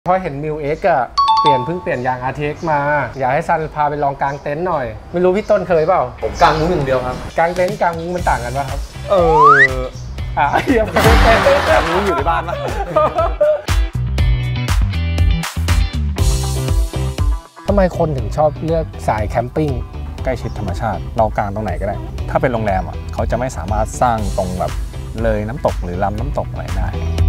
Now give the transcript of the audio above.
พอเห็นมิวเอ็กอะเพิ่งเปลี่ยนยาง RTX มาอยากให้ซันพาไปลองกางเต็นท์หน่อยไม่รู้พี่ต้นเคยเปล่าผมกางมุ้งอย่างเดียวครับกางเต็นท์กางมุ้งมันต่างกันป่ะครับยังไม่ได้กางมุ้งอยู่ในบ้านป่ะทำไมคนถึงชอบเลือกสายแคมปิ้งใกล้ชิดธรรมชาติเรากางตรงไหนก็ได้ถ้าเป็นโรงแรมอ่ะเขาจะไม่สามารถสร้างตรงแบบเลยน้ำตกหรือลำน้ำตกอะไรได้